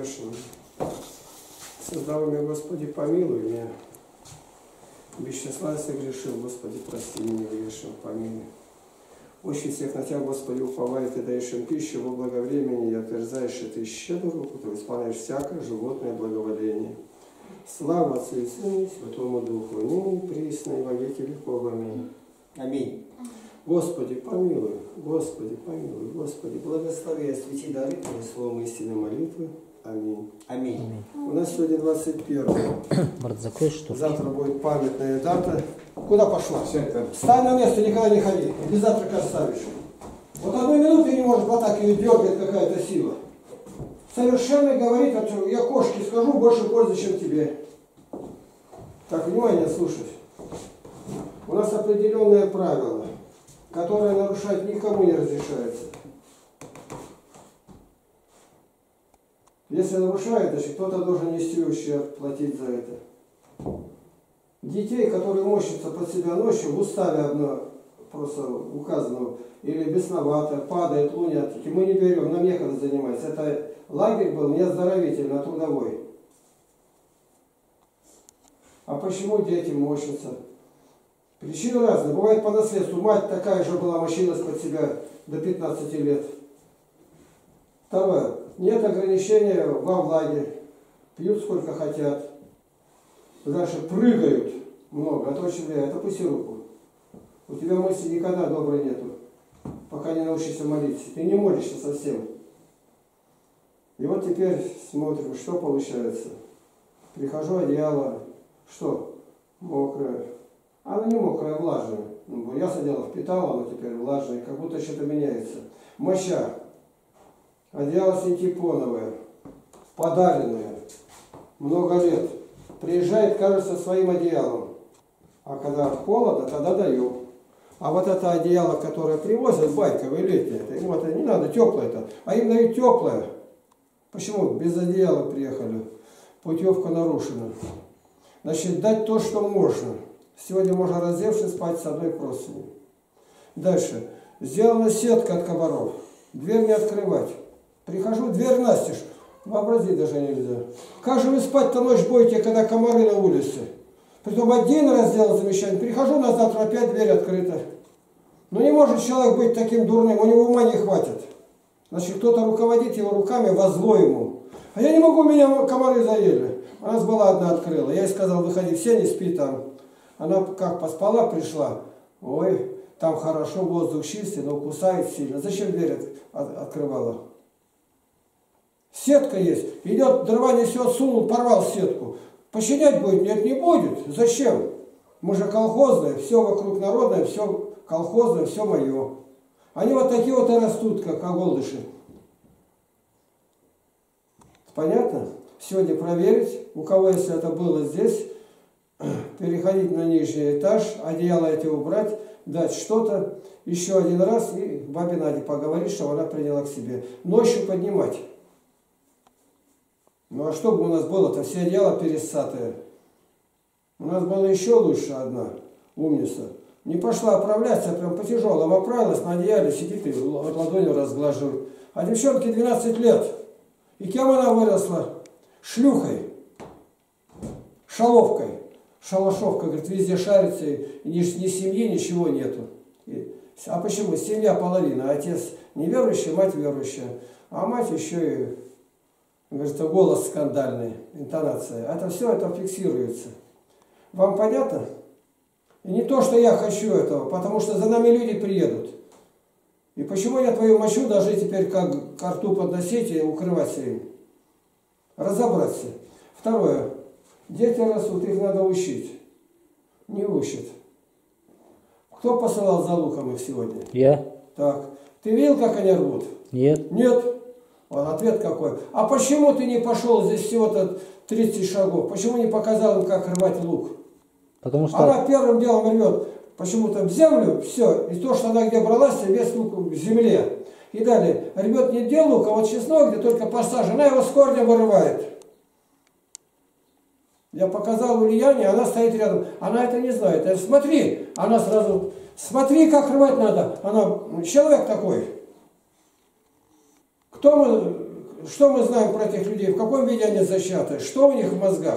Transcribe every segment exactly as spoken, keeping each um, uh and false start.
грешным. Создал меня, Господи, помилуй меня. Без числа согрешил, Господи, прости меня грешным, помилуй. Очень всех на Тебя, Господи, уповаю, Ты даешь им пищу во благовремени, и отверзаешь, что Ты щедрую руку, Ты исполняешь всякое животное благоволение. Слава Отцу и Сыну и Святому Духу, ныне и присно, и во веки веков. Аминь. Аминь. Господи, помилуй, Господи, помилуй, Господи, благослови, освети дары Твои словом истинной молитвы. Аминь. Аминь. Аминь. У нас сегодня двадцать первое. Брат, закрой что-то. Завтра будет памятная дата. Куда пошла? Встань на место, никогда не ходи. Без завтрака оставишь. Вот одну минуту не может вот так ее дергать какая-то сила. Совершенно говорит, я кошке скажу, больше пользы, чем тебе. Так, внимание, слушай. У нас определенное правило, которое нарушать никому не разрешается. Если нарушает, значит кто-то должен нести ущерб, платить за это. Детей, которые морщатся под себя ночью, в уставе одно просто указано, или бесновато, падает, лунят, мы не берем, нам некогда заниматься. Это лагерь был не оздоровительный, а трудовой. А почему дети морщатся? Причины разные. Бывает по наследству. Мать такая же была, морщилась под себя до пятнадцати лет. Второе. Нет ограничения во влаге. Пьют сколько хотят. Дальше прыгают много. Это очень влияет. Опусти руку. У тебя мысли никогда доброй нету. Пока не научишься молиться. Ты не молишься совсем. И вот теперь смотрим, что получается. Прихожу, одеяло. Что? Мокрое. Оно не мокрое, а влажное. Ну, я садила, впитала, оно теперь влажное. Как будто что-то меняется. Моча. Одеяло синтепоновое. Подаренное. Много лет. Приезжает, кажется, своим одеялом. А когда холодно, тогда даю. А вот это одеяло, которое привозят, байковое, летнее, это, ему это не надо, теплое-то. А им дают теплое. Почему? Без одеяла приехали. Путевка нарушена. Значит, дать то, что можно. Сегодня можно, раздевшись, спать с одной простыней. Дальше. Сделана сетка от комаров. Дверь не открывать. Прихожу, дверь настежь. Вообразить даже нельзя. Как же вы спать-то ночь будете, когда комары на улице? Притом один раз сделал замечание. Прихожу на завтра, опять дверь открыта. Ну не может человек быть таким дурным, у него ума не хватит. Значит, кто-то руководит его руками во зло ему. А я не могу, меня комары заели. У нас была одна открыла. Я ей сказал, выходи, все не спи там. Она как поспала, пришла. Ой, там хорошо, воздух чистый, но кусает сильно. Зачем дверь от, от, открывала? Сетка есть. Идет, дрова несет, сунул, порвал сетку. Починять будет? Нет, не будет. Зачем? Мы же колхозные, все вокруг народное, все колхозное, все мое. Они вот такие вот и растут, как оголдыши. Понятно? Сегодня проверить, у кого, если это было здесь, переходить на нижний этаж, одеяло эти убрать, дать что-то, еще один раз и бабе Наде поговорить, чтобы она приняла к себе. Ночью поднимать. Ну а что бы у нас было-то? Все одеяла пересатые. У нас было еще лучше одна умница. Не пошла оправляться, прям по тяжелому оправилась, на одеяле сидит и ладонью разглаживает. А девчонке двенадцать лет. И кем она выросла? Шлюхой. Шаловкой. Шалашовка, говорит, везде шарится, и ни, ни семьи, ничего нету. И, а почему? Семья половина. Отец неверующий, мать верующая. А мать еще и, говорит, голос скандальный, интонация. Это все это фиксируется. Вам понятно? И не то, что я хочу этого, потому что за нами люди приедут. И почему я твою мочу даже теперь как ко рту подносить и укрывать им? Разобраться. Второе. Дети растут, их надо учить. Не учат. Кто посылал за луком их сегодня? Я. Так. Ты видел, как они рвут? Нет. Нет. Вот ответ какой. А почему ты не пошел здесь всего-то тридцать шагов? Почему не показал им, как рвать лук? Потому что... Она первым делом рвет почему-то в землю, все. И то, что она где бралась, весь лук в земле. И далее. Рвет не где лук, а вот чеснок, где только посажен. Она его с корня вырывает. Я показал влияние, она стоит рядом. Она это не знает. Я, смотри, она сразу, смотри, как рвать надо. Она, человек такой. Кто мы, что мы знаем про этих людей, в каком виде они зачаты, что у них в мозгах?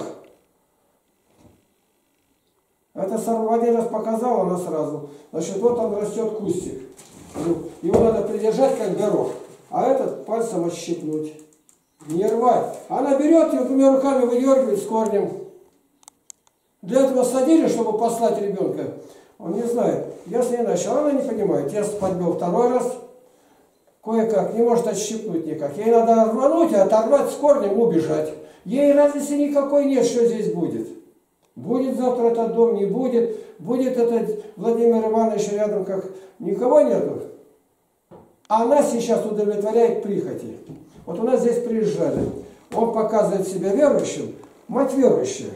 Это в один раз показал, она сразу. Значит, вот он растет кустик. Его надо придержать, как горох, а этот пальцем отщипнуть. Не рвать. Она берет и двумя руками выдергивает с корнем. Для этого садили, чтобы послать ребенка. Он не знает. Я с ней начал, она не понимает. Я подбил второй раз. Кое-как, не может отщипнуть никак. Ей надо рвануть, оторвать с корнем, убежать. Ей разницы никакой нет, что здесь будет. Будет завтра этот дом, не будет. Будет этот Владимир Иванович рядом, как никого нету. Она сейчас удовлетворяет прихоти. Вот у нас здесь приезжали. Он показывает себя верующим, мать верующая.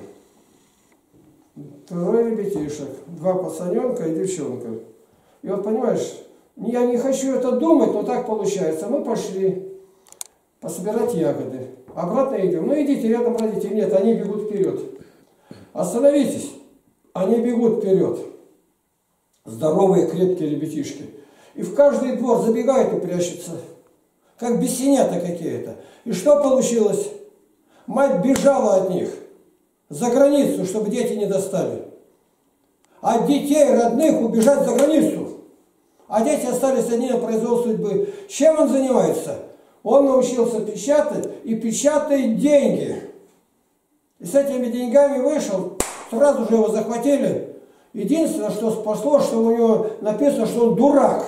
Трое ребятишек, два пацаненка и девчонка. И вот понимаешь, я не хочу это думать, но так получается. Мы пошли пособирать ягоды. Обратно идем. Ну идите, рядом родители. Нет, они бегут вперед. Остановитесь. Они бегут вперед. Здоровые, крепкие ребятишки. И в каждый двор забегают и прячутся. Как бесенята какие-то. И что получилось? Мать бежала от них. За границу, чтобы дети не достали. От детей родных убежать за границу. А дети остались одни на произвол судьбы. Чем он занимается? Он научился печатать и печатает деньги. И с этими деньгами вышел, сразу же его захватили. Единственное, что спасло, что у него написано, что он дурак.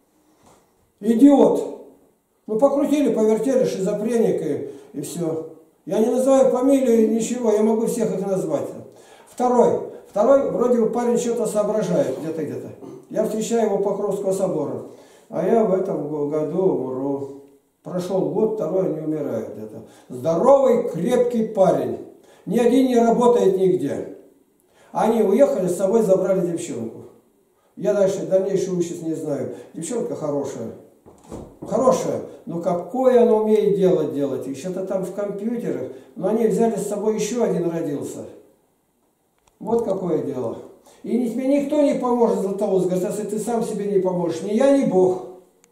Идиот. Ну, покрутили, повертели, шизофреник и, и все. Я не называю фамилию, ничего, я могу всех их назвать. Второй. Второй, вроде бы парень что-то соображает, где-то, где-то. Я встречаю его Покровского собора. А я в этом году умру. Прошел год, второй не умирает где-то. Здоровый, крепкий парень. Ни один не работает нигде. Они уехали, с собой забрали девчонку. Я дальше, дальнейшую участь не знаю. Девчонка хорошая. Хорошая, но какое она умеет делать, делать. Еще-то там в компьютерах. Но они взяли с собой, еще один родился. Вот какое дело. И тебе никто не поможет, Златоуст, говорит, если ты сам себе не поможешь. Ни я, ни Бог.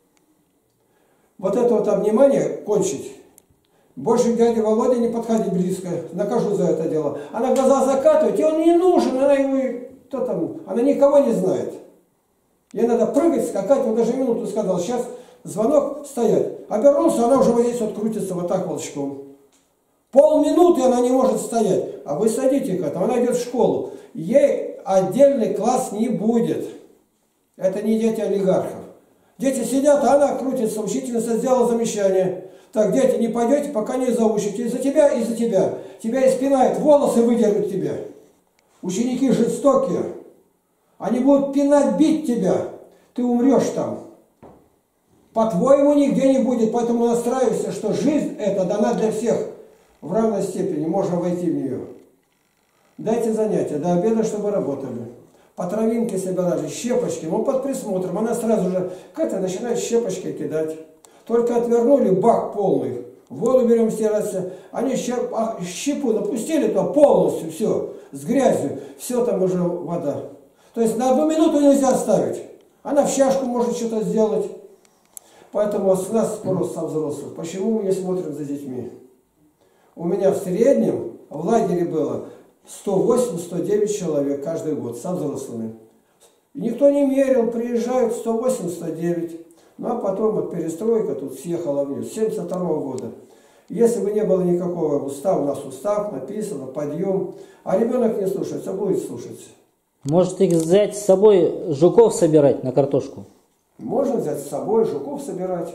Вот это вот внимание кончить. Больше к дяде Володе не подходи близко. Накажу за это дело. Она глаза закатывает, и он не нужен. Она его, кто там, она никого не знает. Ей надо прыгать, скакать. Он даже минуту сказал, сейчас звонок, стоять. Обернулся, она уже вот здесь вот крутится вот так волчком. Полминуты она не может стоять. А вы садите к этому, она идет в школу. Ей отдельный класс не будет. Это не дети олигархов. Дети сидят, а она крутится. Учительница сделала замечание. Так, дети, не пойдете, пока не заучите. Из-за тебя, из-за тебя. Тебя испинают, волосы выдернут тебе. Ученики жестокие. Они будут пинать, бить тебя. Ты умрешь там. По-твоему, нигде не будет. Поэтому настраивайся, что жизнь эта дана для всех. В равной степени можно войти в нее. Дайте занятия до обеда, чтобы работали. По травинке собирали, щепочки. Ну, под присмотром. Она сразу же к этой начинает щепочки кидать. Только отвернули, бак полный. Воду берем стираться. Они щеп, а, щепу напустили, то полностью все. С грязью. Все там уже вода. То есть на одну минуту нельзя оставить. Она в чашку может что-то сделать. Поэтому с нас спрос со взрослых. Почему мы не смотрим за детьми? У меня в среднем в лагере было сто восемь — сто девять человек каждый год со взрослыми. И никто не мерил, приезжают сто восемь — сто девять. Ну а потом вот перестройка тут съехала вниз, с семьдесят второго года. Если бы не было никакого устава, у нас устав написано, подъем, а ребенок не слушается, будет слушаться. Может их взять с собой, жуков собирать на картошку? Можно взять с собой, жуков собирать.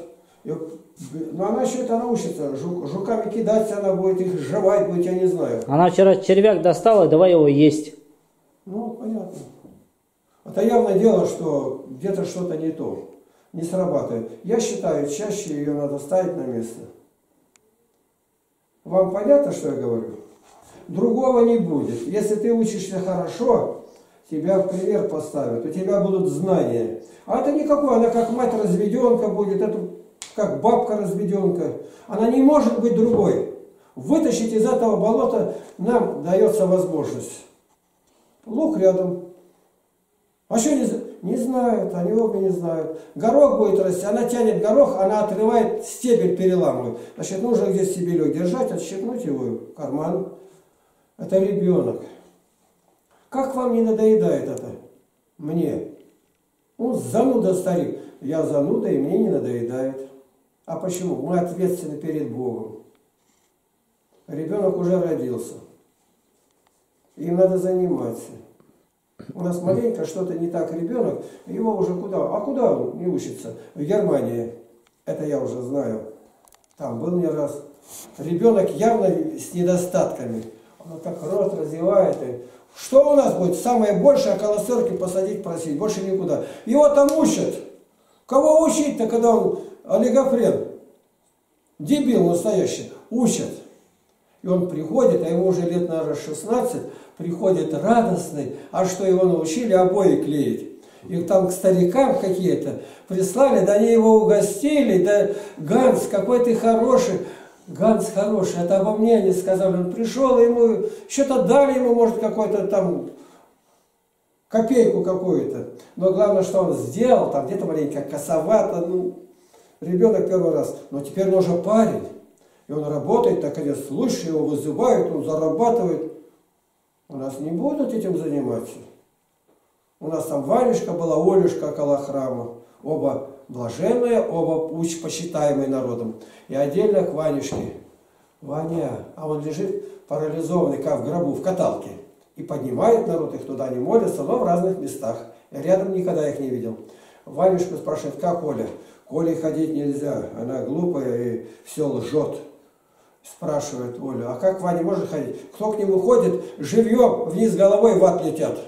Но она еще это научится. Жук, жуками кидать она будет, их жевать будет, я не знаю. Она вчера червяк достала, давай его есть. Ну, понятно. Это явное дело, что где-то что-то не то. Не срабатывает. Я считаю, чаще ее надо ставить на место. Вам понятно, что я говорю? Другого не будет. Если ты учишься хорошо, тебя в пример поставят, у тебя будут знания. А это никакое, она как мать-разведенка будет, это как бабка-разведенка. Она не может быть другой. Вытащить из этого болота нам дается возможность. Лук рядом. А что не, Не знают, они оба не знают. Горох будет расти, она тянет горох, она отрывает, стебель переламывает. Значит, нужно где стебелек держать, отщипнуть его в карман. Это ребенок. Как вам не надоедает это? Мне. Ну, зануда старик. Я зануда, и мне не надоедает. А почему? Мы ответственны перед Богом. Ребенок уже родился. Им надо заниматься. У нас маленько что-то не так ребенок, его уже куда? А куда он не учится? В Германии. Это я уже знаю. Там был не раз. Ребенок явно с недостатками. Он так рот развивает. И... Что у нас будет? Самое большее около церкви посадить, просить. Больше никуда. Его там учат. Кого учить-то, когда он олигофрен? Дебил настоящий. Учат. И он приходит, а ему уже лет, наверное, шестнадцать, приходит радостный, а что его научили обои клеить. Их там к старикам какие-то прислали, да они его угостили, да Ганс, какой ты хороший. Ганс хороший, это обо мне они сказали. Он пришел, ему что-то дали ему, может, какой-то там копейку какую-то. Но главное, что он сделал, там где-то маленько косовато, ну, ребенок первый раз. Но теперь он уже парень. И он работает, наконец, лучше его вызывают, он зарабатывает. У нас не будут этим заниматься. У нас там Ванюшка была, Олюшка около храма. Оба блаженные, оба уч почитаемые народом. И отдельно к Ванюшке. Ваня, а он лежит парализованный, как в гробу, в каталке. И поднимает народ, их туда не молятся, но в разных местах. Я рядом никогда их не видел. Ванюшку спрашивает, как Оля? К Оле ходить нельзя, она глупая и все лжет. Спрашивает Оля, а как Ваня может ходить? Кто к нему ходит, живьем вниз головой в ад летят.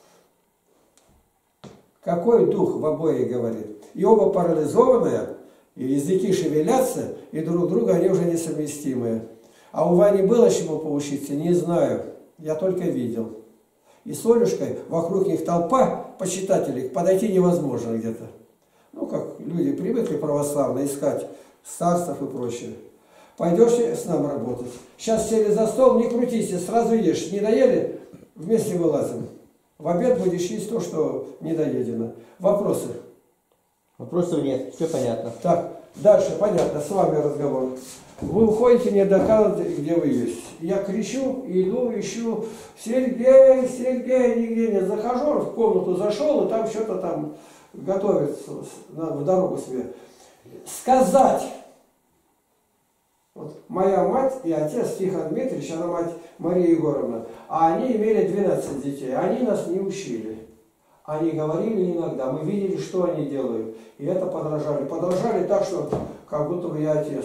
Какой дух в обои, говорит. И оба парализованные, и языки шевелятся, и друг друга они уже несовместимые. А у Вани было чему поучиться, не знаю. Я только видел. И с Олюшкой вокруг них толпа почитателей, подойти невозможно где-то. Ну, как люди привыкли православно искать старцев и прочее. Пойдешь с нами работать. Сейчас сели за стол, не крутись, сразу ешь. Не доели, вместе вылазим. В обед будешь есть то, что недоедено. Вопросы? Вопросов нет, все понятно. Так, дальше, понятно, с вами разговор. Вы уходите, мне доказываете, где вы есть. Я кричу, иду, ищу. Сергей, Сергей, нигде не захожу. В комнату зашел, и там что-то там готовится в дорогу себе. Сказать. Вот моя мать и отец Тихон Дмитриевич, она мать Мария Егоровна, а они имели двенадцать детей, они нас не учили. Они говорили иногда, мы видели, что они делают, и это подражали. Подражали так, что как будто бы я отец.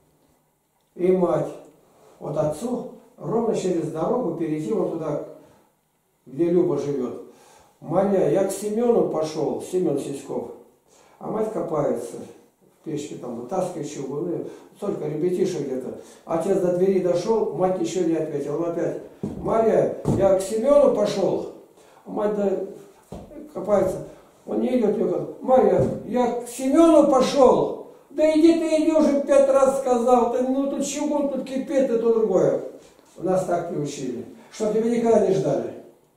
И мать. Вот отцу ровно через дорогу перейти вот туда, где Люба живет. Моля, я к Семену пошел, Семен Сиськов, а мать копается. Печки там вытаскивает чугуны, только ребятишек где-то. Отец до двери дошел, мать еще не ответила. Он опять, Мария, я к Семену пошел. Мать да, копается. Он не идет, говорит, Мария, я к Семену пошел. Да иди ты, иди, уже пять раз сказал. Ты, ну тут чугун, тут кипит, и то другое. У нас так приучили. Чтоб тебя никогда не ждали.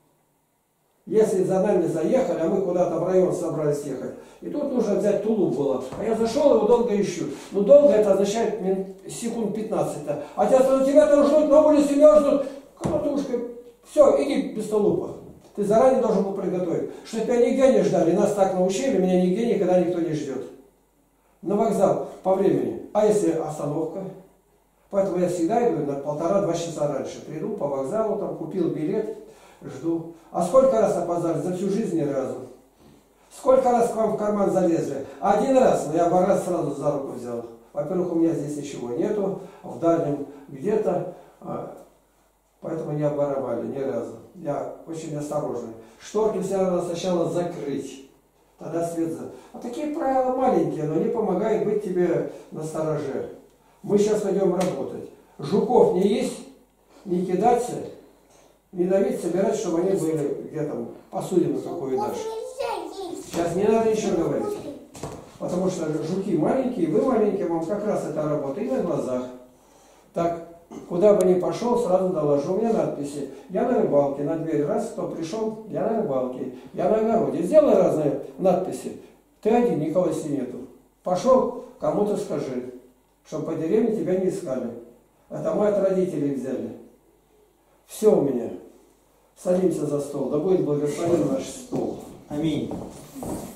Если за нами заехали, а мы куда-то в район собрались ехать, и тут нужно взять тулуп было. А я зашел, его долго ищу. Ну долго это означает секунд пятнадцать. А тебя, на тебя там ждут, на улице меня ждут. Колотушка. Все, иди без тулупа. Ты заранее должен был приготовить. Что тебя нигде не ждали. Нас так научили, меня нигде никогда никто не ждет. На вокзал по времени. А если остановка? Поэтому я всегда иду на полтора-два часа раньше. Приду по вокзалу, там купил билет. Жду. А сколько раз опоздали? За всю жизнь ни разу. Сколько раз к вам в карман залезли? Один раз, но я бы раз сразу за руку взял. Во-первых, у меня здесь ничего нету, в дальнем где-то, поэтому не обворовали ни разу. Я очень осторожный. Шторки всегда надо сначала закрыть, тогда свет за... А такие правила маленькие, но они помогают быть тебе настороже. Мы сейчас пойдем работать. Жуков не есть, не кидаться. Не давить, собирать, чтобы они были где там посудину какую дашь. Сейчас не надо еще говорить. Потому что жуки маленькие, вы маленькие, вам как раз это работа и на глазах. Так, Куда бы ни пошел, сразу доложу. У меня надписи. Я на рыбалке, на дверь. Раз, кто пришел, я на рыбалке. Я на огороде. Сделай разные надписи. Ты один, никого здесь нету. Пошел, кому-то скажи, чтобы по деревне тебя не искали. Это мы от родителей взяли. Все у меня. Садимся за стол. Да будет благословен наш стол. Аминь.